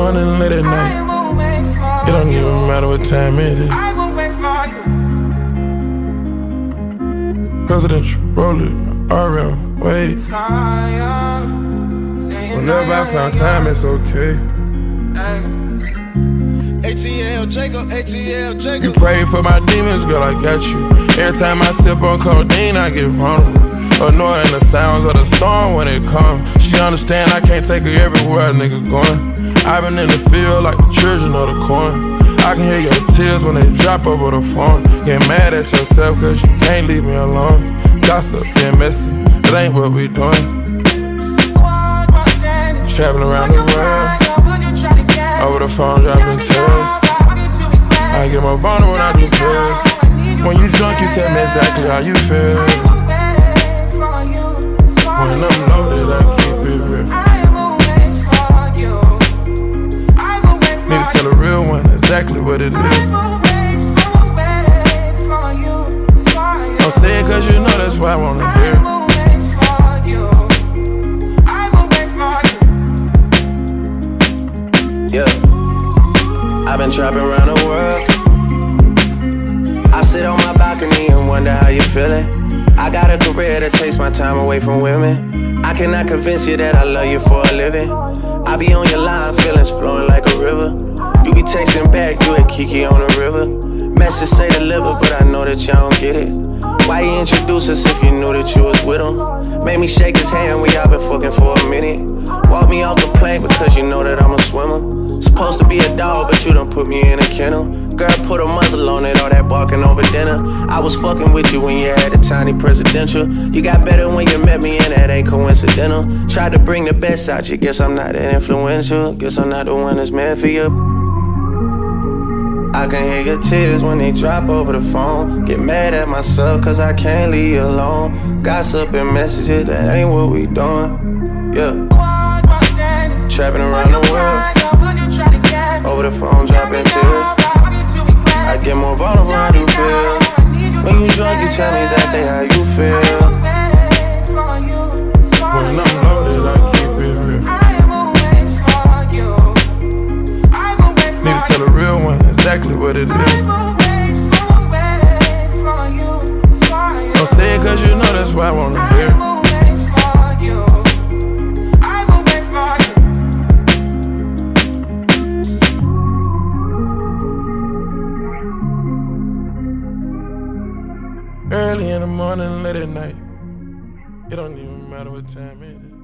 morning, late at night. It don't even matter what time it is. I will wait for you. Presidential, Rollie, RM, wait. Whenever I found time, it's okay. ATL Jacob, ATL Jacob. You pray for my demons, girl, I got you. Every time I sip on codeine, I get vulnerable. Annoying the sounds of the storm when it comes. She understand I can't take her everywhere a nigga going. I've been in the field like the children of the corn. I can hear your tears when they drop over the phone. Get mad at yourself cause you can't leave me alone. Gossip, getting messy, that ain't what we doing. Traveling around the world, over the phone dropping tears. I get more vulnerable when I do pills. When you drunk, you tell me exactly how you feel. When I'm loaded, I keep it real. Need to tell a real one exactly what it is. Don't say it cause you know that's why I wanna hear. Yeah, I've been trapping around the world. I sit on my balcony and wonder how you feeling. I got a career that takes my time away from women. I cannot convince you that I love you for a living. I be on your line, feelings flowing like a river. You be texting back, you at Kiki on the river. Message say deliver, but I know that y'all don't get it. Why you introduce us if you knew that you was with him? Made me shake his hand, we all been fucking for a minute. Walk me off the plane because you know that I'm a swimmer. Supposed to be a dog, but you done put me in a kennel. Girl, put a muzzle on it, all that barking over dinner. I was fucking with you when you had a tiny presidential. You got better when you met me and that ain't coincidental. Tried to bring the best out you, guess I'm not that influential. Guess I'm not the one that's meant for you. I can hear your tears when they drop over the phone. Get mad at myself cause I can't leave you alone. Gossip and messages, that ain't what we doing. Yeah. Trapping around the world, over the phone dropping tears. I get more vulnerable when I do pills. When you drunk, you tell me exactly how you feel. When I'm loaded, I keep it real. Need to tell a real one exactly what it is. Don't say it cause you know that's why I wanna hear. Early in the morning, late at night. It don't even matter what time it is.